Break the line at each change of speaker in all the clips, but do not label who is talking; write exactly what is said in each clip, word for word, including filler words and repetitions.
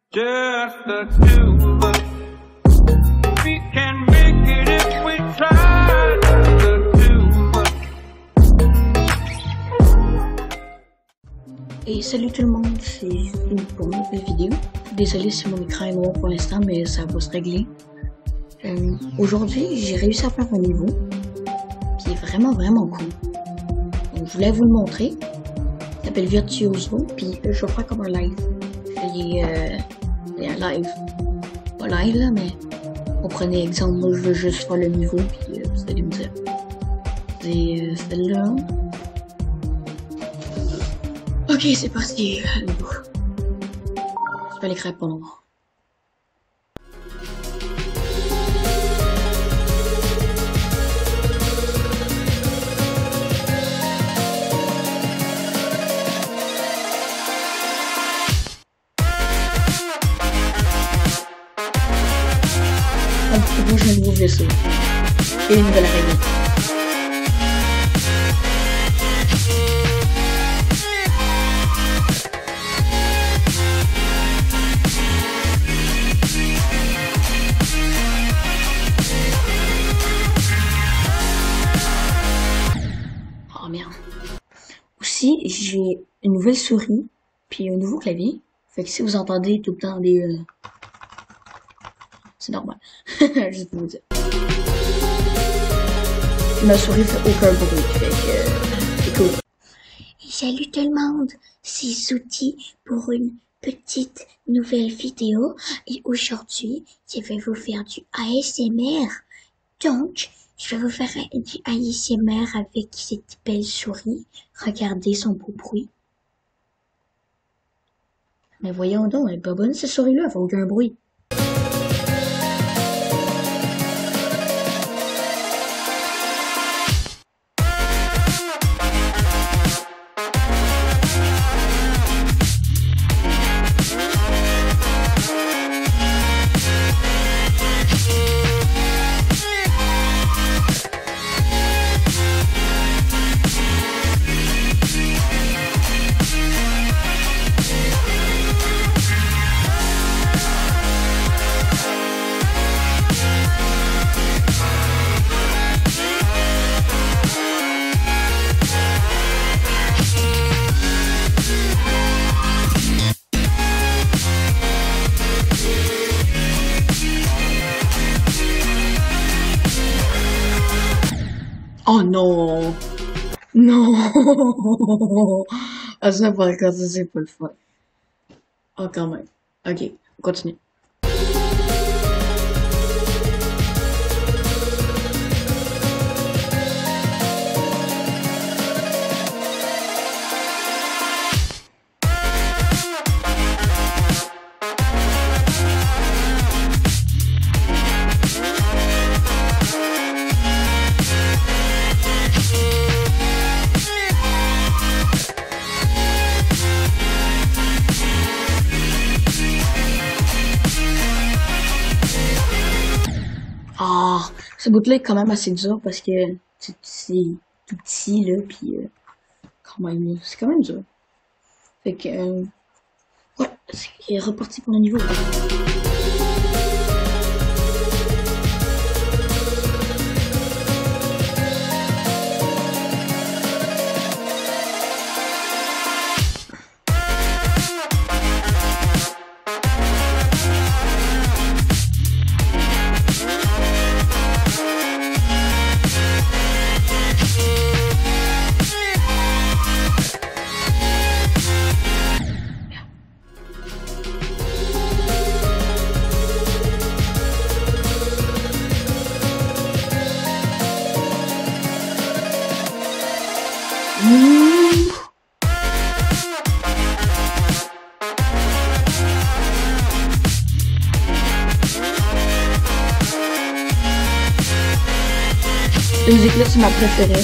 Just the two of us. We can make it if we try. Just the two of us.
Et salut tout le monde, c'est une pour une nouvelle vidéo. Désolé si mon écran est noir pour l'instant, mais ça va se régler. Euh, Aujourd'hui, j'ai réussi à faire un niveau qui est vraiment vraiment cool. Donc, je voulais vous le montrer. Il s'appelle Virtuoso, puis euh, je vais faire comme un live. Il est, euh, il est un live. Pas live là, mais on prenait exemple, moi je veux juste faire le niveau, puis euh, vous allez me dire. C'est euh, celle-là. Ok, c'est parti. Je vais l'écrire pas longtemps. Un petit peu, j'ai un nouveau vaisseau. Et une nouvelle araignée. Oh merde. Aussi, j'ai une nouvelle souris, puis un nouveau clavier. Fait que si vous entendez tout le temps des... Euh... C'est normal. Juste pour vous dire. Ma souris fait aucun bruit, fait que euh, c'est cool.
Salut tout le monde, c'est Zouti pour une petite nouvelle vidéo. Et aujourd'hui, je vais vous faire du A S M R. Donc, je vais vous faire du A S M R avec cette belle souris. Regardez son beau bruit.
Mais voyons donc, elle est pas bonne cette souris-là, elle fait aucun bruit. Oh non! Non! Ah, ça, par contre, ça, c'est pas le fun. Oh, quand même. Ok, on continue. Ah, ce bout-là est quand même assez dur parce que c'est tout petit, là, pis euh, quand même, c'est quand même dur. Fait que, euh, ouais, c'est reparti pour le niveau. Mmh. La musique là, c'est ma préférée.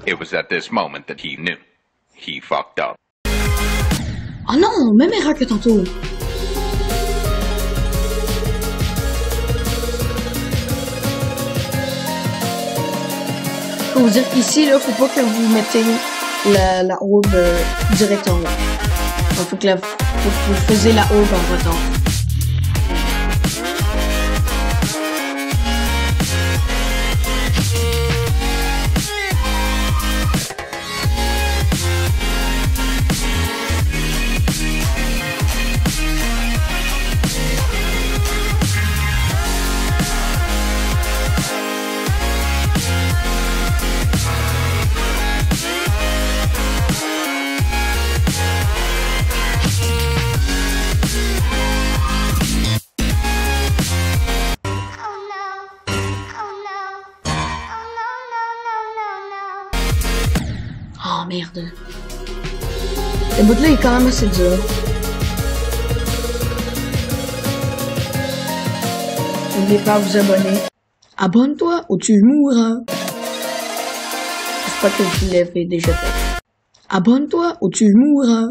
It was at this moment that he knew. He fucked up.
Oh non, même erreur que tantôt. Faut vous dire qu'ici, là, faut pas que vous mettez la, la aube euh, direct en haut. Donc, faut que, la, faut que vous faisiez la aube en retard. Oh merde. Le bout de là est quand même assez dur. N'oubliez pas de vous abonner. Abonne-toi ou tu mourras. J'espère que vous l'avez déjà fait. Abonne-toi ou tu mourras.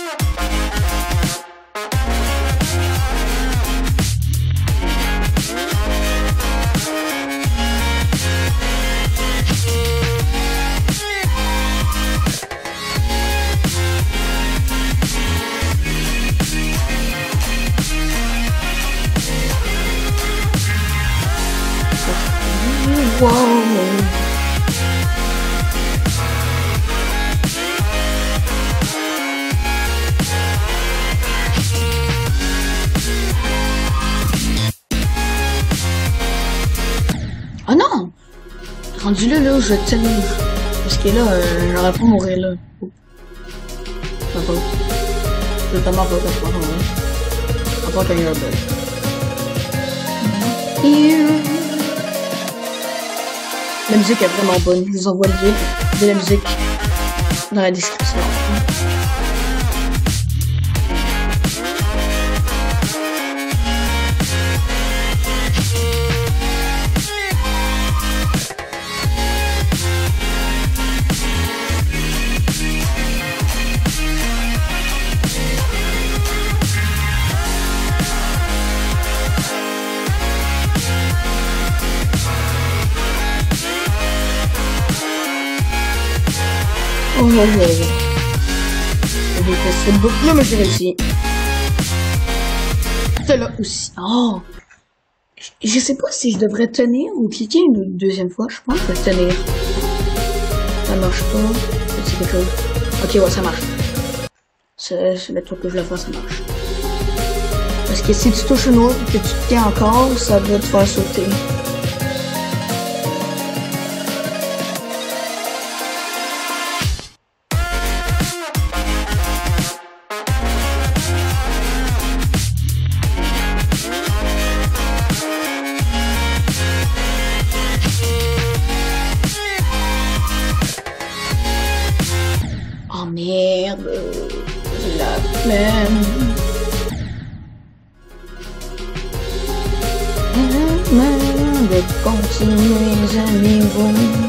Wow. Oh non! Rendu là, là, je vais tenir. Parce que là, euh, j'aurais pas mourir là. Oh. Ça va. C'est tellement pas que je pense en vrai. Encore qu'il y a un bug. La musique est vraiment bonne. Je vous envoie le lien de la musique dans la description. Oh mon dieu. J'ai fait ce bout là, mais j'ai réussi. Celle-là aussi. Oh. Je, je sais pas si je devrais tenir ou cliquer une deuxième fois. Je pense que tenir. Ça marche pas. C'est quelque chose. Ok, ouais, ça marche. C'est le truc que je le fais, ça marche. Parce que si tu touches une autre et que tu te tiens encore, ça va te faire sauter. Oh merde, j'ai la flemme. De continuer à niveau.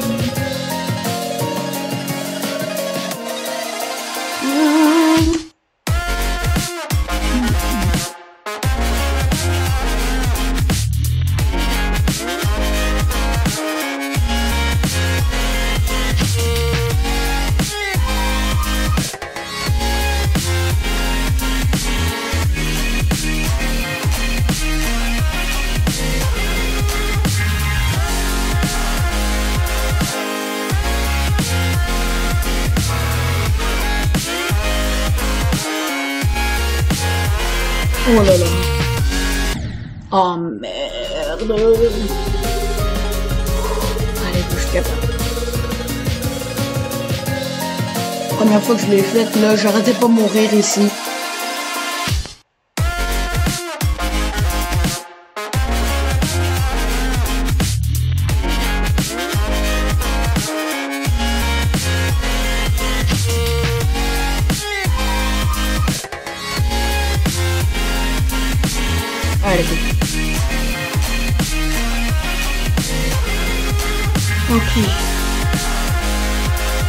Oh là là. Oh merde. Allez, bouge capable. Première fois que je l'ai faite, là, j'arrêtais pas de mourir ici. Allez, go. Ok.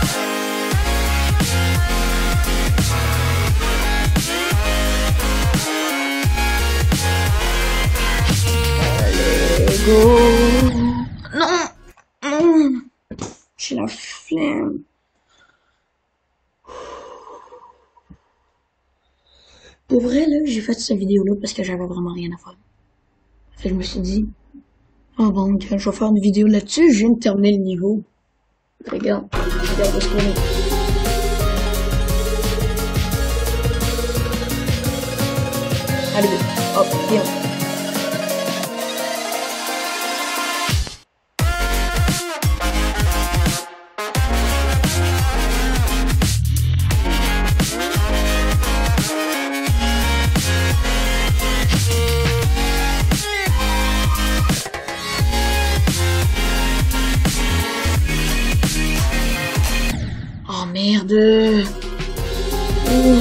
go. Non, non. J'ai la flemme. Pour vrai, là, j'ai fait cette vidéo-là parce que j'avais vraiment rien à faire. Fait que je me suis dit, oh bon, je vais faire une vidéo là-dessus, je viens de terminer le niveau. Regarde, regarde ce qu'on est. Allez, hop, viens. Oh merde. Oh.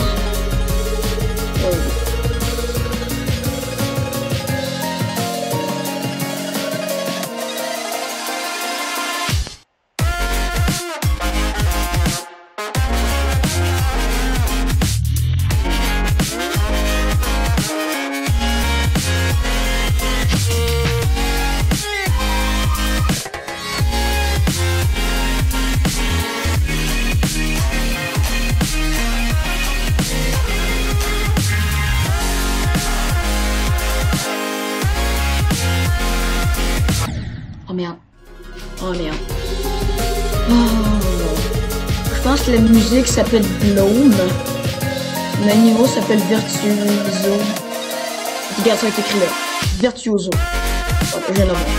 Oh merde. Oh merde. Oh. Je pense que la musique s'appelle Bloom. Le niveau s'appelle Virtuoso. Regarde, ça a été écrit là. Virtuoso. Voilà, je viens de le voir.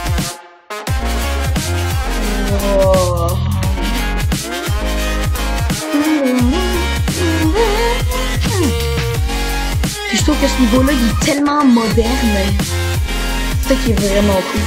Oh. Puis je trouve que ce niveau-là, il est tellement moderne. C'est ça qui est vraiment cool.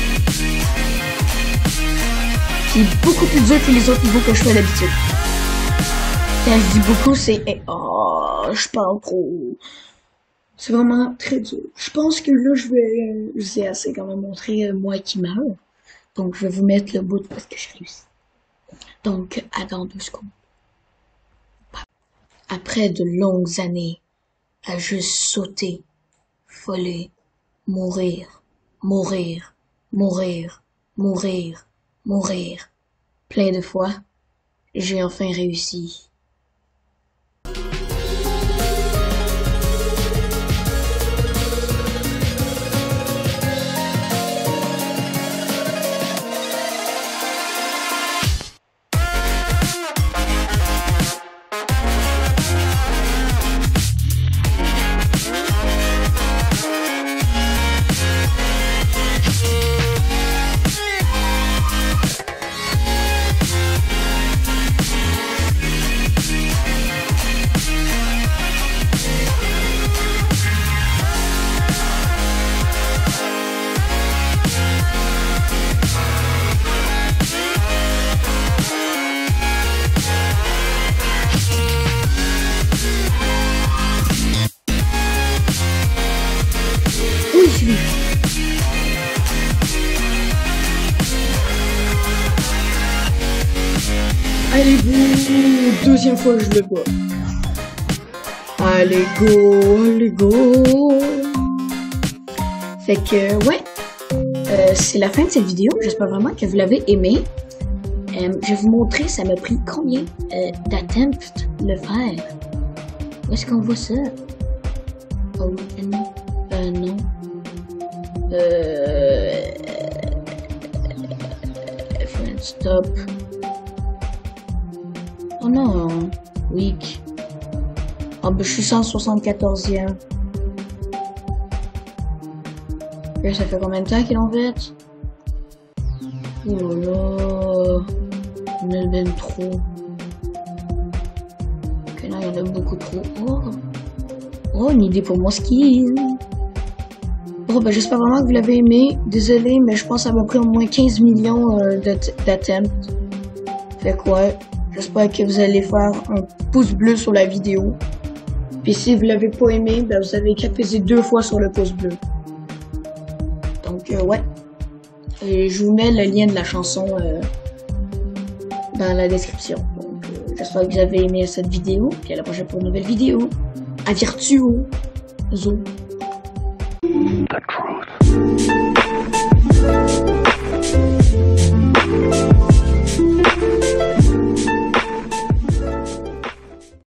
C'est beaucoup plus dur que les autres niveaux que je fais d'habitude. Quand je dis beaucoup, c'est eh, oh, je parle trop. C'est vraiment très dur. Je pense que là, je vais, je sais assez quand même montrer euh, moi qui meurs. Donc, je vais vous mettre le bout parce que je réussis. Donc, attends deux secondes. Après de longues années à juste sauter, voler, mourir, mourir, mourir, mourir. Mourir. Plein de fois, j'ai enfin réussi. Allez go, deuxième fois que je le vois. Allez go, allez go. Fait que ouais, euh, c'est la fin de cette vidéo. J'espère vraiment que vous l'avez aimé. Euh, je vais vous montrer, ça m'a pris combien euh, d'attempts le faire. Où est-ce qu'on voit ça? Oh non, euh, non. Euh... Friend stop. Oh non, weak. Oh ben je suis cent soixante-quatorzième. Et ça fait combien de temps qu'ils l'ont fait? Oh là là. Il y en a ben trop. Ok, là il y en a beaucoup trop. Oh, oh une idée pour mon skin. Bon ben j'espère vraiment que vous l'avez aimé. Désolé, mais je pense que ça m'a pris au moins quinze millions euh, d'attempts. Fait quoi? J'espère que vous allez faire un pouce bleu sur la vidéo. Puis si vous l'avez pas aimé, ben vous avez qu'à peser deux fois sur le pouce bleu. Donc euh, ouais. Et je vous mets le lien de la chanson euh, dans la description. Donc euh, j'espère que vous avez aimé cette vidéo. Puis à la prochaine pour une nouvelle vidéo. À Virtuoso. The truth.
Thank you.